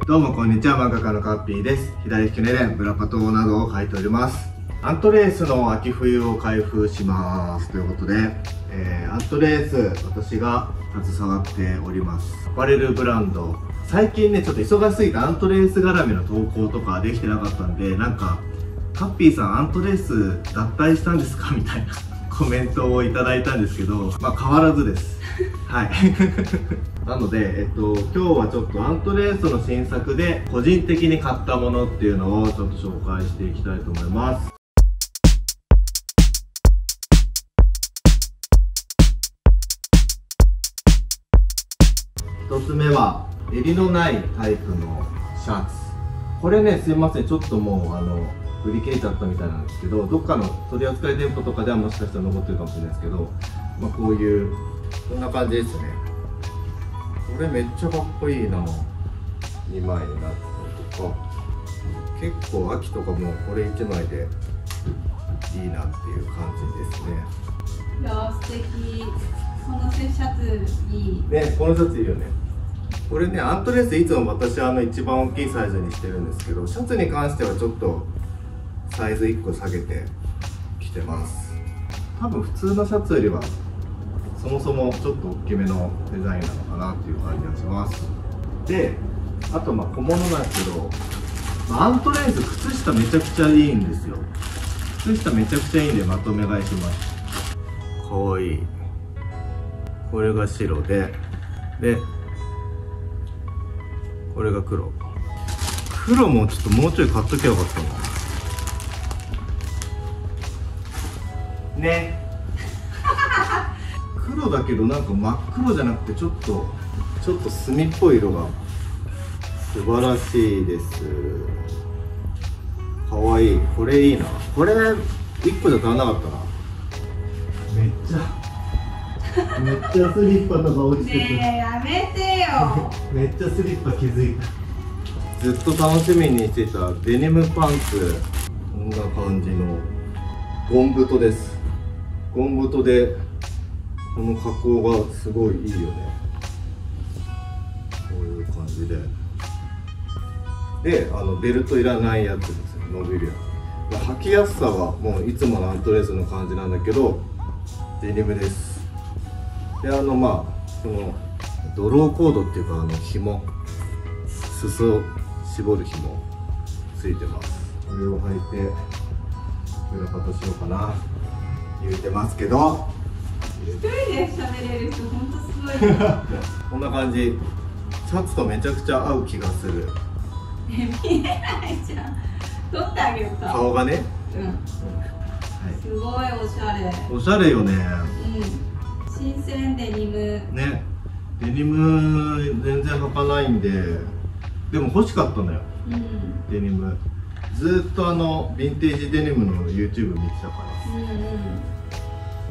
どうもこんにちは、漫画家のカッピーです。左利きのエレン、ブラパトなどを描いております。アントレースの秋冬を開封しますということで、アントレース私が携わっております。アパレルブランド、最近ねちょっと忙しすぎてアントレース絡みの投稿とかできてなかったんで、なんかカッピーさんアントレース脱退したんですかみたいなコメントをいただいたんですけど、まあ変わらずですはいなので、今日はちょっとアントレースの新作で個人的に買ったものっていうのをちょっと紹介していきたいと思います。1つ目は襟のないタイプのシャツ。これね、すいません、ちょっともう売り切れちゃったみたいなんですけど、どっかの取り扱い店舗とかではもしかしたら残ってるかもしれないですけど、まあ、こういうこんな感じですね。これめっちゃかっこいいな。2枚になってたりとか、結構秋とかもこれ1枚でいいなっていう感じですね。 いや素敵。このシャツいいね、このシャツいいよね。これね、アントレースいつも私一番大きいサイズにしてるんですけど、シャツに関してはちょっとサイズ1個下げてきてます。多分普通のシャツよりはそもそもちょっと大きめのデザインなのかなっていう感じがします。で、あと小物なんですけど、アントレース靴下めちゃくちゃいいんですよ。靴下めちゃくちゃいいんでまとめ買いします。かわいい。これが白で、これが黒。黒もちょっともうちょい買っときゃよかったなね黒だけどなんか真っ黒じゃなくてちょっと墨っぽい色が素晴らしいです。かわいい。これいいな。これ1個じゃ足らなかったな。めっちゃスリッパとか落ちてて、 ねえやめてよめっちゃスリッパ気づいた。ずっと楽しみにしてたデニムパンツ、こんな感じのゴンブトです。ゴンブトでこの加工がすごいいいよね。こういう感じでベルトいらないやつですよ。伸びるやつ。履きやすさはもういつものアントレースの感じなんだけど、デニムです。でそのドローコードっていうか紐、裾を絞る紐ついてます。これを履いてブラパトしようかな言うてますけど、 一人で喋れる人本当すごいこんな感じ。シャツとめちゃくちゃ合う気がする。 見えないじゃん。撮ってあげようか。 顔がね、 すごいおしゃれ。 おしゃれよね。 新鮮デニムね。デニム全然履かないんで、でも欲しかったのよ、デニム。ずっとヴィンテージデニムの YouTube 見てたから。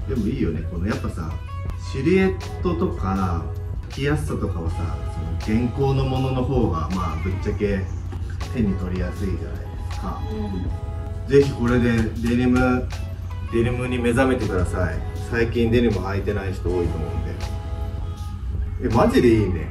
でもいいよね、このやっぱさ、シルエットとか着やすさとかはさ、その現行のものの方がぶっちゃけ手に取りやすいじゃないですか。ぜひこれでデニムに目覚めてください。最近デニム履いてない人多いと思うんで。マジでいいね。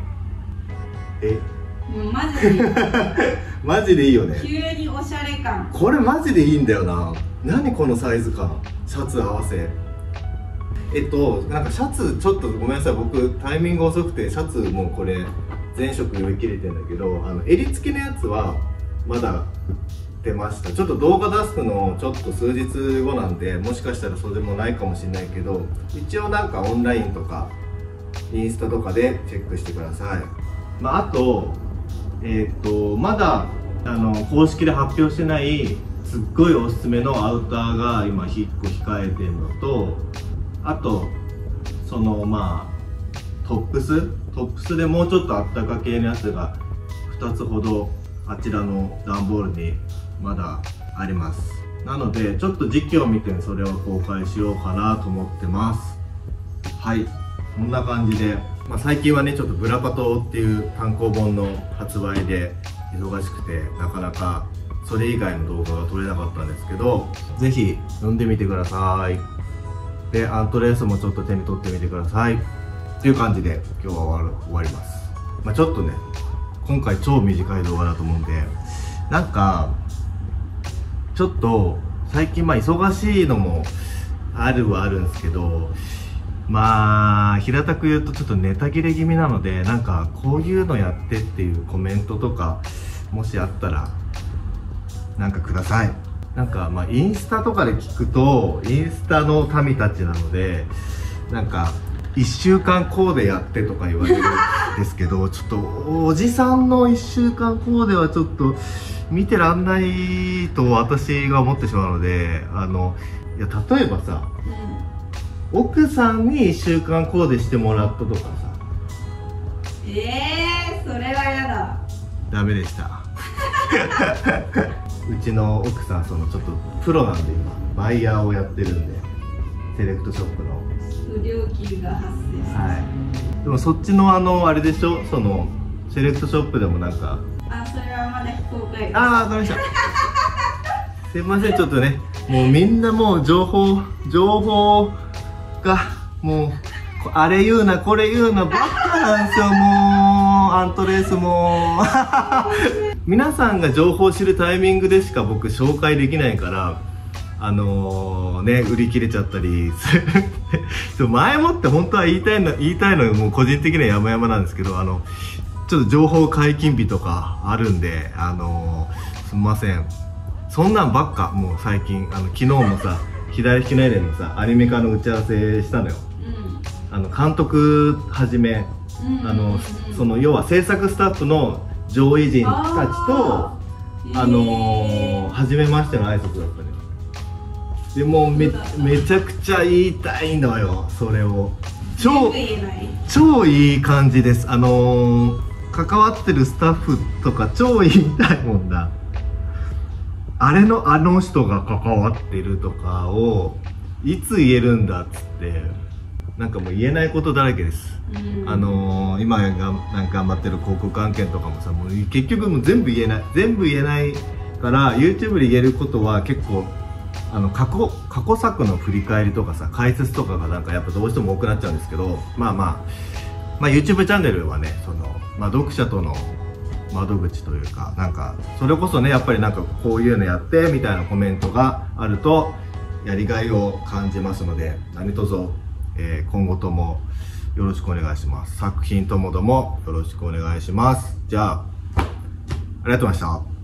マジでいいマジでいいよね。 急におしゃれ感。 これマジでいいんだよな。何このサイズ感。シャツ合わせ。なんかシャツちょっとごめんなさい、僕タイミング遅くてシャツもこれ全色用意切れてるんだけど、襟付きのやつはまだ出ました。ちょっと動画出すのちょっと数日後なんで、もしかしたらそれもないかもしれないけど、一応なんかオンラインとかインスタとかでチェックしてください。あとまだ公式で発表してないすっごいおすすめのアウターが今1個控えてるのと、あとトップスでもうちょっとあったか系のやつが2つほどあちらの段ボールにまだあります。なのでちょっと時期を見てそれを公開しようかなと思ってます。はい、こんな感じで、最近はねちょっとブラパトっていう単行本の発売で忙しくてなかなかそれ以外の動画が撮れなかったんですけど、ぜひ読んでみてください。でアントレースもちょっと手に取ってみてくださいっていう感じで今日は終わります。ちょっとね今回超短い動画だと思うんで、なんかちょっと最近忙しいのもあるはあるんですけど、平たく言うとちょっとネタ切れ気味なので、なんかこういうのやってっていうコメントとかもしあったらなんかください。なんかインスタとかで聞くと、インスタの民たちなので、なんか1週間コーデやってとか言われるんですけど、ちょっとおじさんの1週間コーデはちょっと見てらんないと私が思ってしまうので、いや例えばさ、奥さんに1週間コーデしてもらったとかさ。 それはやだ。 ダメでしたうちの奥さん、ちょっとプロなんで、今バイヤーをやってるんで、セレクトショップの不良金が発生する。 はい。でもそっちのあれでしょ、セレクトショップでもなんか、 それはまだ非公開です。 わかりましたすいません、ちょっとね、もうみんなもう情報がもうあれ言うなこれ言うなばっかなんですよ。もうアントレースも皆さんが情報を知るタイミングでしか僕紹介できないから、売り切れちゃったり前もって本当は言いたいのもう個人的には山々なんですけど、ちょっと情報解禁日とかあるんで、すみません、そんなんばっか。もう最近昨日もさ、左利きのエレンのさアニメ化の打ち合わせしたのよ。監督はじめ要は制作スタッフの上位陣たちと初めましての挨拶だったのよ。でもめちゃくちゃ言いたいのよ、それを。超いい感じです。関わってるスタッフとか超言いたいもんだ。あの人が関わってるとかをいつ言えるんだっつって、なんかもう言えないことだらけです。今頑張ってる広告案件とかもさ、もう結局もう全部言えないから、 YouTube で言えることは結構過去作の振り返りとかさ、解説とかがなんかやっぱどうしても多くなっちゃうんですけど、YouTube チャンネルはね、読者との窓口というか、なんかそれこそね、やっぱりなんかこういうのやってみたいなコメントがあるとやりがいを感じますので、何卒今後ともよろしくお願いします。作品ともどもよろしくお願いします。じゃあ、ありがとうございました。